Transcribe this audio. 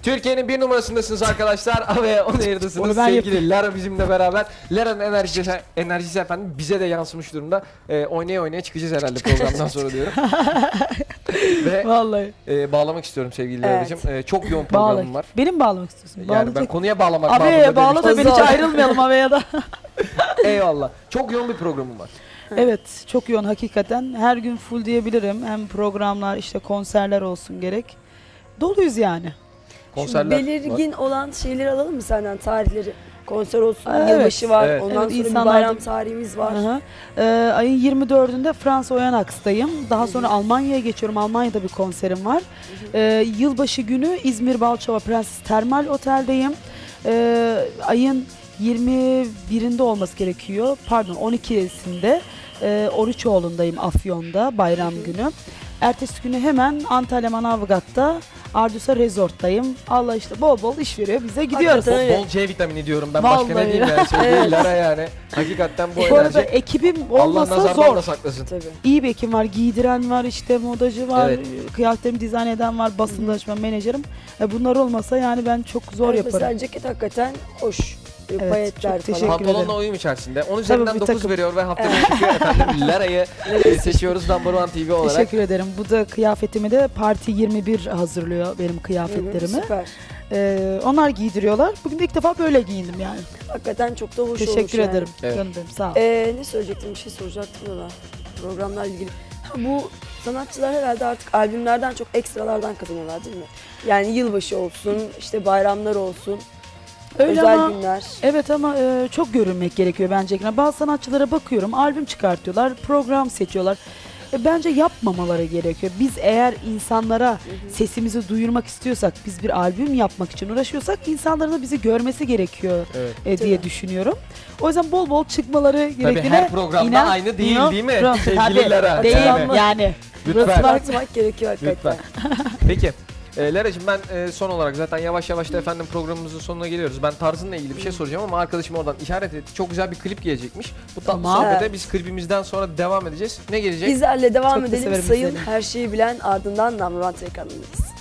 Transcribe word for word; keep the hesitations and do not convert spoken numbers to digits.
Türkiye'nin bir numarasındasınız arkadaşlar ve on yerdesiniz. Sevgili yapayım. Lara bizimle beraber. Lara'nın enerjisi, enerjisi efendim bize de yansımış durumda. Ee, oynaya oynaya çıkacağız herhalde programdan sonra diyorum. Ve vallahi e, bağlamak istiyorum sevgili evet. Lara'cığım. E, çok yoğun programım Bağlay. var. Benim bağlamak istiyorsun. Yani Bağlayacak. ben konuya bağlamak Abiye bağla da ben hiç ayrılmayalım abiye da. Eyvallah. Çok yoğun bir programım var. Evet, çok yoğun hakikaten. Her gün full diyebilirim. Hem programlar, işte konserler olsun gerek. Doluyuz yani. Konserler Şu belirgin var. olan şeyleri alalım mı senden, tarihleri? Konser olsun, evet. yılbaşı var, evet. ondan evet, sonra bir bayram tarihimiz var. Ee, ayın yirmi dördünde Fransa Oyanaks'tayım. Daha sonra Almanya'ya geçiyorum. Almanya'da bir konserim var. Ee, yılbaşı günü İzmir Balçova Prenses Termal Otel'deyim. Ee, ayın yirmi birinde olması gerekiyor. Pardon on ikisinde e, Oruçoğlu'ndayım Afyon'da bayram Hı. günü. Ertesi günü hemen Antalya Manavgat'ta Ardusa Resort'tayım. Allah işte bol bol iş veriyor. Bize gidiyoruz. Bol, bol C vitamini diyorum ben. Vallahi başka ne diyeyim yani. Sevgili Lara yani. Hakikaten bu, bu enerji. Arada ekibim olmasa Allah zor. Da saklasın. Tabii. İyi bir ekibim var. Giydiren var, işte modacı var, evet. kıyafetlerimi dizayn eden var, basın danışman, menajerim. Bunlar olmasa yani ben çok zor evet, yaparım. Mesela ceket hakikaten hoş. Evet, payetler falan. Pantolonla uyum içerisinde. on üzerinden dokuz veriyor ve hafta başı efendim Lara'yı seçiyoruz Number One T V olarak. Teşekkür ederim. Bu da kıyafetimi de Parti yirmi bir hazırlıyor benim kıyafetlerimi. Hı hı, süper. Ee, onlar giydiriyorlar. Bugün de ilk defa böyle giyindim yani. Hakikaten çok da hoş Teşekkür olmuş ederim. yani. Evet. Canım benim, sağ ol. Ee, ne söyleyecektim? Bir şey soracaktım da ben. Programlarla ilgili. Ha, bu sanatçılar herhalde artık albümlerden çok ekstralardan kazanıyorlar değil mi? Yani yılbaşı olsun, işte bayramlar olsun. Öyle özel ama, günler. Evet ama e, çok görünmek gerekiyor bence. Bazı sanatçılara bakıyorum, albüm çıkartıyorlar, program seçiyorlar. E, bence yapmamaları gerekiyor. Biz eğer insanlara hı hı. sesimizi duyurmak istiyorsak, biz bir albüm yapmak için uğraşıyorsak insanların da bizi görmesi gerekiyor evet. e, diye düşünüyorum. O yüzden bol bol çıkmaları gerektiğine Tabii her programda inan, aynı değil yok. değil mi? Sevgili Lara. Değil yani. yani. Lütfen. Atmak gerekiyor hakikaten. Peki. E, Lara'cığım ben e, son olarak zaten yavaş yavaş da efendim programımızın sonuna geliyoruz. Ben tarzınla ilgili bir şey soracağım ama arkadaşım oradan işaret etti. Çok güzel bir klip gelecekmiş. Bu tatlı tamam. sohbete evet. biz klibimizden sonra devam edeceğiz. Ne gelecek? Bizlerle devam Çok edelim. Sayın seni. Her şeyi bilen ardından Number One ekranındayız.